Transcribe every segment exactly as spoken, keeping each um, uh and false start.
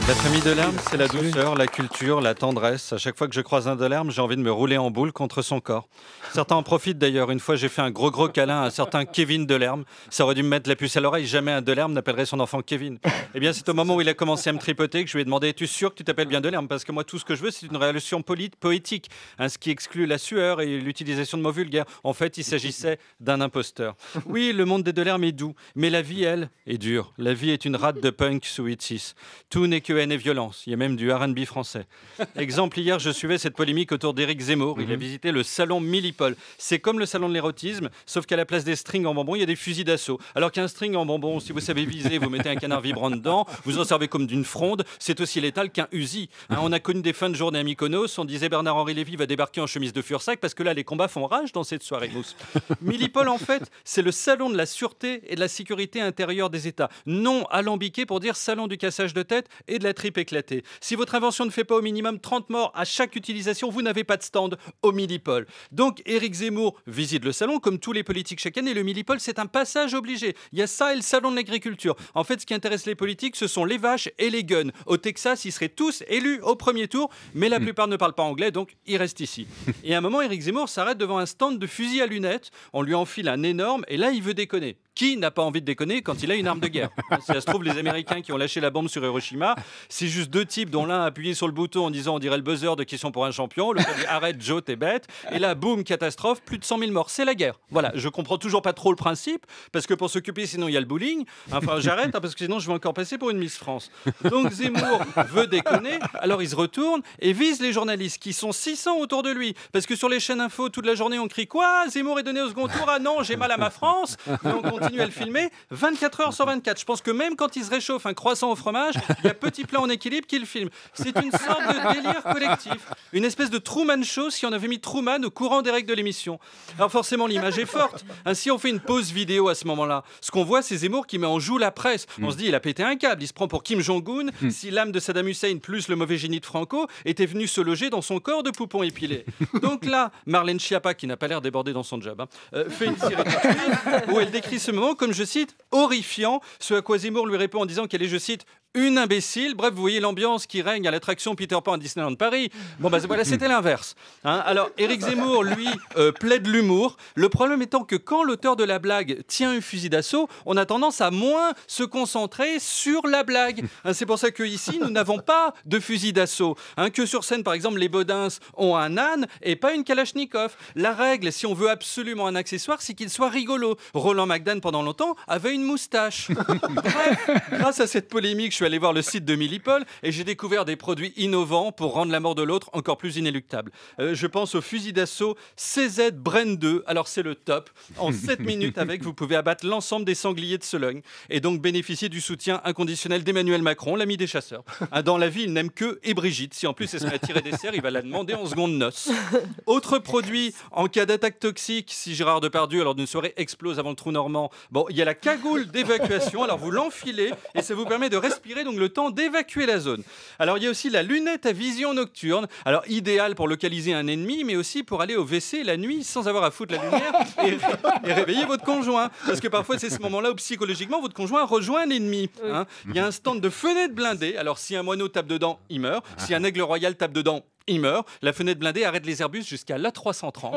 La famille Delerme, c'est la douceur, la culture, la tendresse. À chaque fois que je croise un Delerme, j'ai envie de me rouler en boule contre son corps. Certains en profitent d'ailleurs. Une fois, j'ai fait un gros gros câlin à un certain Kevin Delerme. Ça aurait dû me mettre la puce à l'oreille. Jamais un Delerme n'appellerait son enfant Kevin. Eh bien, c'est au moment où il a commencé à me tripoter que je lui ai demandé « Es-tu sûr que tu t'appelles bien Delerme ?» Parce que moi, tout ce que je veux, c'est une relation poétique, hein, ce qui exclut la sueur et l'utilisation de mots vulgaires. En fait, il s'agissait d'un imposteur. Oui, le monde des Delerme est doux, mais la vie, elle, est dure. La vie est une rate de punk sous huit six. Tout n'est que haine et violence. Il y a même du R and B français. Exemple, hier, je suivais cette polémique autour d'Éric Zemmour. Il a visité le salon Millipol. C'est comme le salon de l'érotisme, sauf qu'à la place des strings en bonbons, il y a des fusils d'assaut. Alors qu'un string en bonbons, si vous savez viser, vous mettez un canard vibrant dedans, vous en servez comme d'une fronde, c'est aussi létal qu'un Uzi. Hein, on a connu des fins de journée à Mykonos, on disait Bernard-Henri Lévy va débarquer en chemise de Fursac parce que là, les combats font rage dans cette soirée mousse. Millipol, en fait, c'est le salon de la sûreté et de la sécurité intérieure des États. Non alambiqué pour dire salon du cassage de tête et de la tripe éclatée. Si votre invention ne fait pas au minimum trente morts à chaque utilisation, vous n'avez pas de stand au Millipol. Donc, Éric Zemmour visite le salon, comme tous les politiques chaque année. Le Millipol, c'est un passage obligé. Il y a ça et le salon de l'agriculture. En fait, ce qui intéresse les politiques, ce sont les vaches et les guns. Au Texas, ils seraient tous élus au premier tour, mais la plupart ne parlent pas anglais, donc ils restent ici. Et à un moment, Éric Zemmour s'arrête devant un stand de fusil à lunettes. On lui enfile un énorme, et là, il veut déconner. Qui n'a pas envie de déconner quand il a une arme de guerre? Si ça se trouve, les Américains qui ont lâché la bombe sur Hiroshima, c'est juste deux types dont l'un a appuyé sur le bouton en disant on dirait le buzzer de Question pour un champion, l'autre a dit arrête Joe, t'es bête, et là, boum, catastrophe, plus de cent mille morts. C'est la guerre. Voilà, je comprends toujours pas trop le principe, parce que pour s'occuper, sinon il y a le bowling. Enfin, j'arrête, hein, parce que sinon je vais encore passer pour une Miss France. Donc Zemmour veut déconner, alors il se retourne et vise les journalistes qui sont six cents autour de lui, parce que sur les chaînes info, toute la journée, on crie quoi? Zemmour est donné au second tour? Ah non, j'ai mal à ma France. Et on continue à le filmer vingt-quatre heures sur vingt-quatre. Je pense que même quand il se réchauffe un croissant au fromage, il y a petit plat en équilibre qui le filme. C'est une sorte de délire collectif. Une espèce de Truman Show si on avait mis Truman au courant des règles de l'émission. Alors forcément, l'image est forte. Ainsi, on fait une pause vidéo à ce moment-là. Ce qu'on voit, c'est Zemmour qui met en joue la presse. On se dit, il a pété un câble. Il se prend pour Kim Jong-un si l'âme de Saddam Hussein plus le mauvais génie de Franco était venu se loger dans son corps de poupon épilé. Donc là, Marlène Schiappa, qui n'a pas l'air débordée dans son job, hein, euh, fait une série de où elle décrit ce moment comme, je cite, horrifiant, ce à quoi Zemmour lui répond en disant qu'elle est, je cite, une imbécile. Bref, vous voyez l'ambiance qui règne à l'attraction Peter Pan à Disneyland Paris. Bon, bah voilà, c'était l'inverse. Hein, alors, Éric Zemmour, lui, euh, plaide l'humour. Le problème étant que quand l'auteur de la blague tient un fusil d'assaut, on a tendance à moins se concentrer sur la blague. Hein, c'est pour ça qu'ici, nous n'avons pas de fusil d'assaut. Hein, que sur scène, par exemple, les Bodins ont un âne et pas une Kalachnikov. La règle, si on veut absolument un accessoire, c'est qu'il soit rigolo. Roland McDan, pendant longtemps, avait une moustache. Bref, grâce à cette polémique, je suis allé voir le site de Millipol et j'ai découvert des produits innovants pour rendre la mort de l'autre encore plus inéluctable. Euh, je pense au fusil d'assaut C Z Bren deux. Alors c'est le top. En sept minutes avec, vous pouvez abattre l'ensemble des sangliers de Sologne et donc bénéficier du soutien inconditionnel d'Emmanuel Macron, l'ami des chasseurs. Hein, dans la vie, il n'aime que et Brigitte. Si en plus elle se met à tirer des cerfs, il va la demander en seconde noce. Autre produit en cas d'attaque toxique, si Gérard Depardieu lors d'une soirée explose avant le trou normand, bon, il y a la cagoule d'évacuation. Alors vous l'enfilez et ça vous permet de respirer, donc le temps d'évacuer la zone. Alors il y a aussi la lunette à vision nocturne, alors idéale pour localiser un ennemi, mais aussi pour aller au W C la nuit sans avoir à foutre la lumière et, et réveiller votre conjoint. Parce que parfois c'est ce moment-là où psychologiquement votre conjoint rejoint l'ennemi. Hein. Il y a un stand de fenêtre blindée, alors si un moineau tape dedans, il meurt. Si un aigle royal tape dedans, il meurt. La fenêtre blindée arrête les Airbus jusqu'à l'A trois cent trente.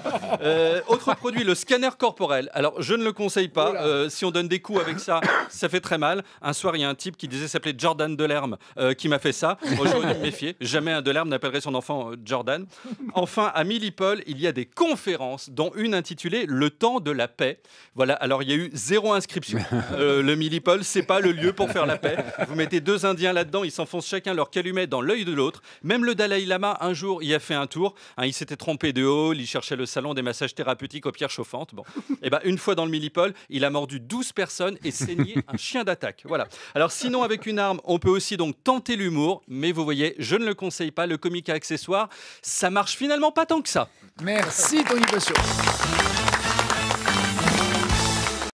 Euh, autre produit, le scanner corporel. Alors, je ne le conseille pas. Euh, si on donne des coups avec ça, ça fait très mal. Un soir, il y a un type qui disait s'appeler Jordan Delerme euh, qui m'a fait ça. Moi, j'aurais dû me méfier. Jamais un Delerme n'appellerait son enfant euh, Jordan. Enfin, à Millipol, il y a des conférences, dont une intitulée Le temps de la paix. Voilà. Alors, il y a eu zéro inscription. Euh, le Millipol, c'est pas le lieu pour faire la paix. Vous mettez deux Indiens là-dedans, ils s'enfoncent chacun leur calumet dans l'œil de l'autre. Même le Dalai Lama, un jour, il a fait un tour. Hein, il s'était trompé de hall, il cherchait le salon des massages thérapeutiques aux pierres chauffantes. Bon. Et ben, une fois dans le Millipol, il a mordu douze personnes et saigné un chien d'attaque. Voilà. Alors, sinon, avec une arme, on peut aussi donc tenter l'humour. Mais vous voyez, je ne le conseille pas. Le comique à accessoires, ça marche finalement pas tant que ça. Merci, Tony Bossuet.